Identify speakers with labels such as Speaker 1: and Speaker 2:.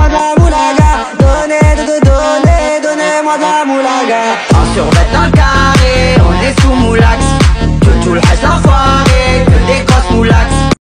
Speaker 1: donnez-moi de la moulaga. Donnez, donnez, donnez-moi de la moulaga. En survêt dans le